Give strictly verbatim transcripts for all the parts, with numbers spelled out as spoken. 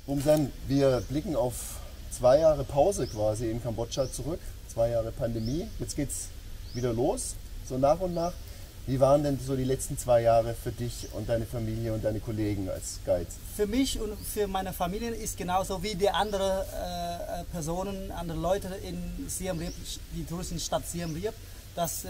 Bumsan, wir blicken auf zwei Jahre Pause quasi in Kambodscha zurück, zwei Jahre Pandemie. Jetzt geht's wieder los, so nach und nach. Wie waren denn so die letzten zwei Jahre für dich und deine Familie und deine Kollegen als Guide? Für mich und für meine Familie ist genauso wie die anderen äh, Personen, andere Leute in Siem Reap, die Touristenstadt Siem Reap, dass äh,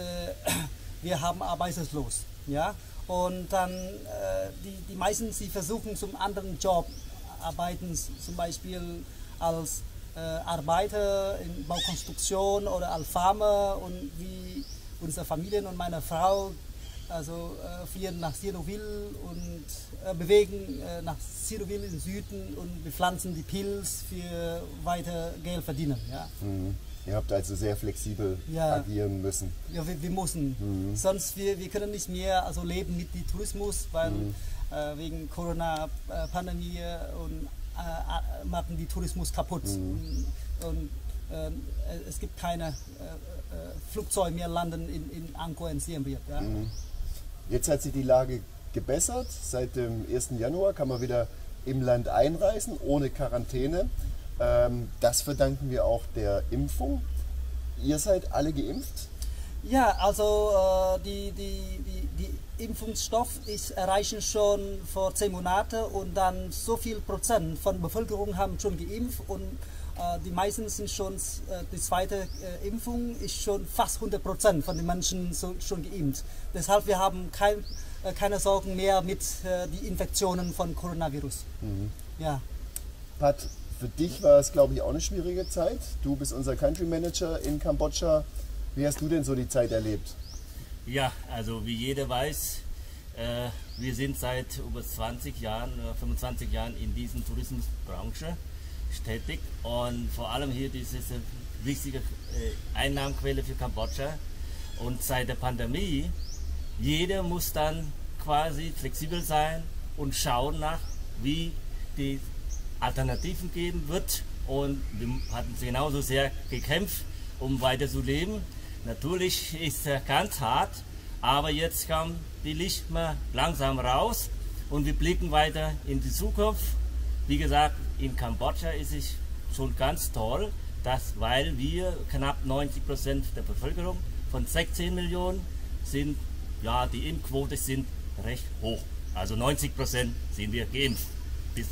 wir haben arbeitslos, ja. Und dann äh, die, die meisten, sie versuchen zum anderen Job arbeiten, zum Beispiel als äh, Arbeiter in Baukonstruktion oder als Farmer, und wie unsere Familien und meine Frau also äh, fliehen nach Sihanoukville und äh, bewegen äh, nach Sihanoukville im Süden und bepflanzen die Pilz für weiter Geld verdienen. Ja. Mhm. Ihr habt also sehr flexibel ja. agieren müssen. Ja, wir, wir müssen. Mhm. Sonst wir, wir können nicht mehr also leben mit dem Tourismus, weil mhm. äh, wegen Corona-Pandemie und äh, machen die Tourismus kaputt. Mhm. Und, und äh, es gibt keine äh, Flugzeuge mehr landen in, in Angkor in Siem Reap. Ja. Mhm. Jetzt hat sich die Lage gebessert. Seit dem ersten Januar kann man wieder im Land einreisen, ohne Quarantäne. Ähm, das verdanken wir auch der Impfung. Ihr seid alle geimpft? Ja, also äh, die, die, die, die Impfungsstoff ist erreichen schon vor zehn Monaten, und dann so viel Prozent von der Bevölkerung haben schon geimpft, und äh, die meisten sind schon, äh, die zweite äh, Impfung ist schon fast hundert Prozent von den Menschen so, schon geimpft. Deshalb wir haben kein, äh, keine Sorgen mehr mit äh, den Infektionen von Coronavirus. Mhm. Ja. Pat, für dich war es, glaube ich, auch eine schwierige Zeit. Du bist unser Country Manager in Kambodscha. Wie hast du denn so die Zeit erlebt? Ja, also wie jeder weiß, äh, wir sind seit über zwanzig Jahren, fünfundzwanzig Jahren in dieser Tourismusbranche tätig, und vor allem hier diese wichtige äh, Einnahmenquelle für Kambodscha. Und seit der Pandemie, jeder muss dann quasi flexibel sein und schauen nach, wie die Alternativen geben wird, und wir hatten genauso sehr gekämpft, um weiter zu leben. Natürlich ist es ganz hart, aber jetzt kommt die Licht mal langsam raus, und wir blicken weiter in die Zukunft. Wie gesagt, in Kambodscha ist es schon ganz toll, dass, weil wir knapp neunzig Prozent der Bevölkerung von sechzehn Millionen sind, ja, die Impfquote sind recht hoch. Also neunzig Prozent sind wir geimpft. Bis,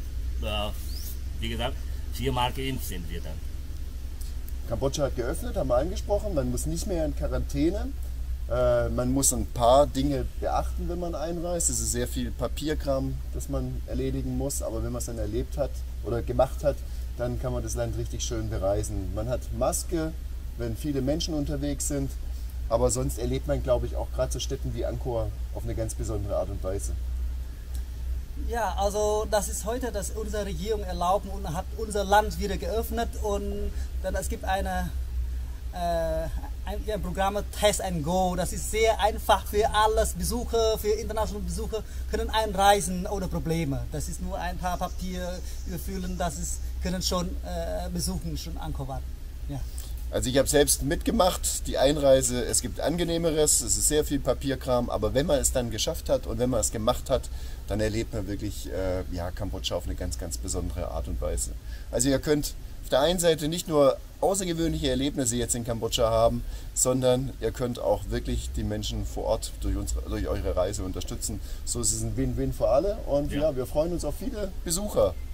äh, wie gesagt, viermal geimpft sind wir dann. Kambodscha hat geöffnet, haben wir angesprochen. Man muss nicht mehr in Quarantäne. Äh, man muss ein paar Dinge beachten, wenn man einreist. Es ist sehr viel Papierkram, das man erledigen muss. Aber wenn man es dann erlebt hat oder gemacht hat, dann kann man das Land richtig schön bereisen. Man hat Maske, wenn viele Menschen unterwegs sind. Aber sonst erlebt man, glaube ich, auch gerade so Städten wie Angkor auf eine ganz besondere Art und Weise. Ja, also das ist heute, dass unsere Regierung erlaubt und hat unser Land wieder geöffnet, und dann es gibt eine, äh, ein, ein Programm Test and Go. Das ist sehr einfach für alles Besucher, für internationale Besucher können einreisen ohne Probleme. Das ist nur ein paar Papier überfüllen, das ist, können schon äh, besuchen, schon Angkor Wat. Ja. Also ich habe selbst mitgemacht, die Einreise, es gibt Angenehmeres, es ist sehr viel Papierkram, aber wenn man es dann geschafft hat und wenn man es gemacht hat, dann erlebt man wirklich äh, ja, Kambodscha auf eine ganz, ganz besondere Art und Weise. Also ihr könnt auf der einen Seite nicht nur außergewöhnliche Erlebnisse jetzt in Kambodscha haben, sondern ihr könnt auch wirklich die Menschen vor Ort durch, unsere, durch eure Reise unterstützen. So ist es ein Win-Win für alle, und ja. ja, wir freuen uns auf viele Besucher.